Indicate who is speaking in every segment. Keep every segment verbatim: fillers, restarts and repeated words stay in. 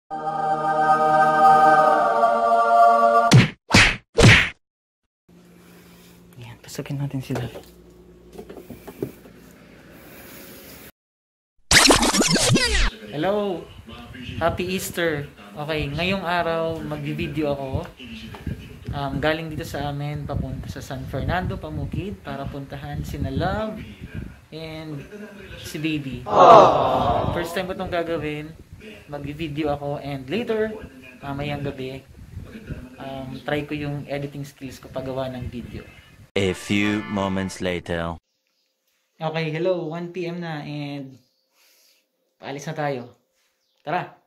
Speaker 1: Ayan, pasokin natin sila. Hello! Happy Easter! Okay, ngayong araw magbi-video ako. Um, galing dito sa amin, papunta sa San Fernando, Pamukid, para puntahan sina Love and si Baby. Uh, first time ko itong gagawin. Magbi-video ako and later, mamayang gabi, um, try ko yung editing skills ko paggawa ng video.
Speaker 2: A few moments later.
Speaker 1: Okay, hello, one P M na and paalis na tayo. Tara!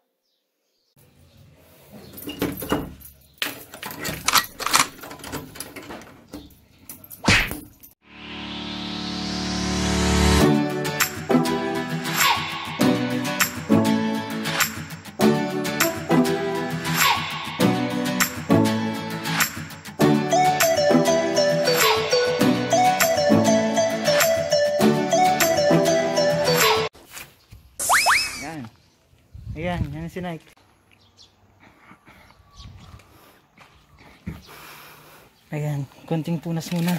Speaker 1: Ayan, yan si Nike. Ayan, konting punas muna.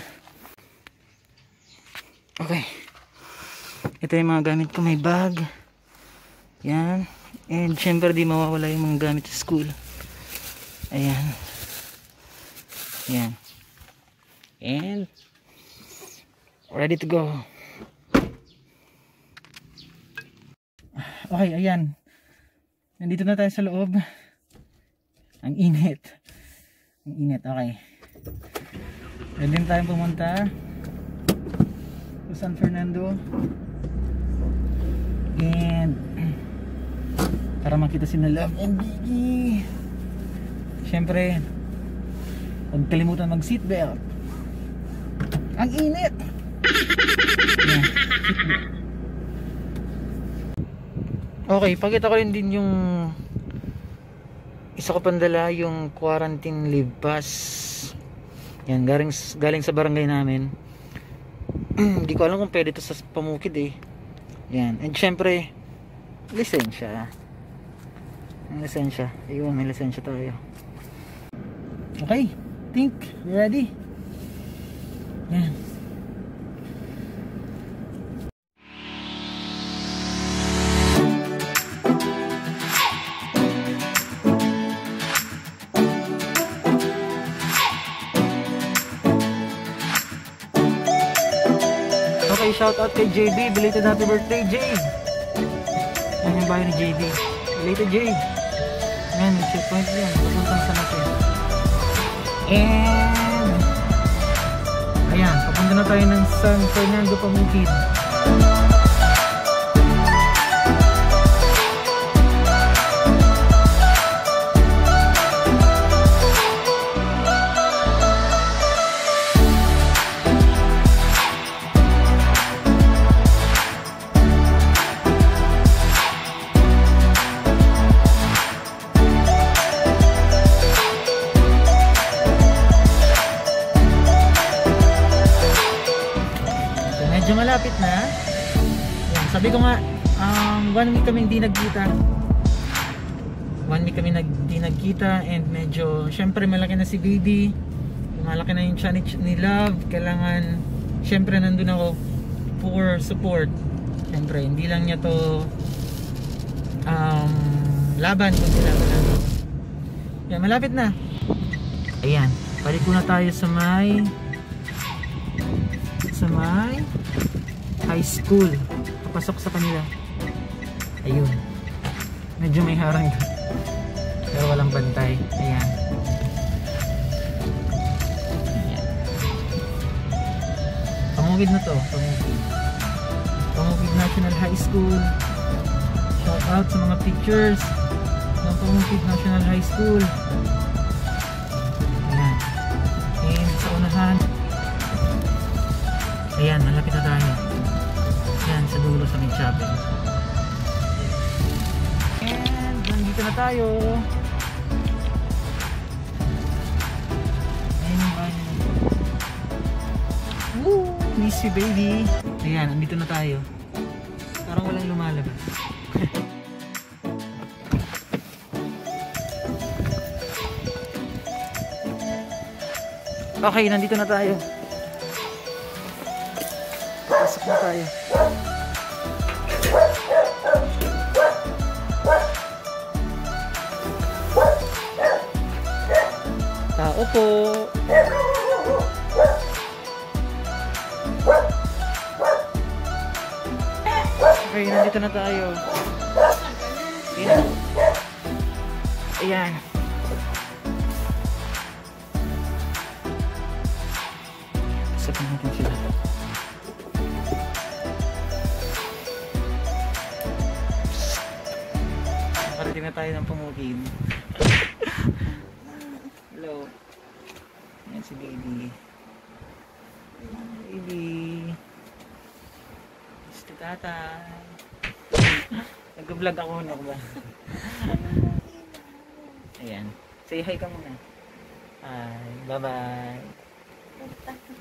Speaker 1: Okay. Ito yung mga gamit ko, may bag. Yan. And syempre di mawawala yung mga gamit sa school. Ayan. Ayan. And ready to go. Okay, ayan. Nandito na tayo sa loob. Ang init. Ang init, okay. Pwede na tayong pumunta sa San Fernando. And para makita si Love and Biggie. Siyempre, huwag kalimutan mag seatbelt. Ang init! Yeah, seatbelt. Okay, pakita ko rin din yung isa ko pandala, yung quarantine leave pass. Yan, galing, galing sa barangay namin. Hindi ko alam kung pwede ito sa Pamukid eh. Yan, and syempre lisensya. Ang lisensya, ayun, may lisensya tayo. Okay, think, ready? Yan. Okay, shout out kay J B, belated happy birthday J. Yan yung bahay ni J B. Belated J. Yan, checkpoint yan. Papuntang sa natin. And ayan, papunta na tayo ng San Fernando, Pamukid. Medyo malapit na. Yan, sabi ko nga, um, one week kami hindi nagkita. One week kami hindi nagkita and medyo, syempre malaki na si Baby. Malaki na yung tiyan ni Love. Kailangan, syempre nandun ako for support. Syempre, hindi lang niya to um, laban, kundi laban lang. Yan, malapit na. Ayan, balik ko na tayo sa may sa may high school. Papasok sa kanila. Ayun. Medyo may harang pero walang bantay. Ayan. Ayan. Pamukid na to. Pamukid. Pamukid National High School. Shout out sa mga pictures ng Pamukid National High School. Ayan. And sa unahan, ayan, malapit na tayo. Ayan, sa dulo sa main chapel. And nandito na tayo. Ayan yung bahay nila. Woo! Miss you, baby. Ayan, nandito na tayo. Parang walang lumalabas. Okay, nandito na tayo. Pasok na tayo. Tao po. Okay, nandito na tayo. Ayan. Ayan. Pasok natin sila. Parating na tayo ng pumukid. Hello. Ayan si baby. Baby. Gusto tatay. Nag-vlog ako na ba? Ayan. Say hi ka muna. Hi. Bye-bye.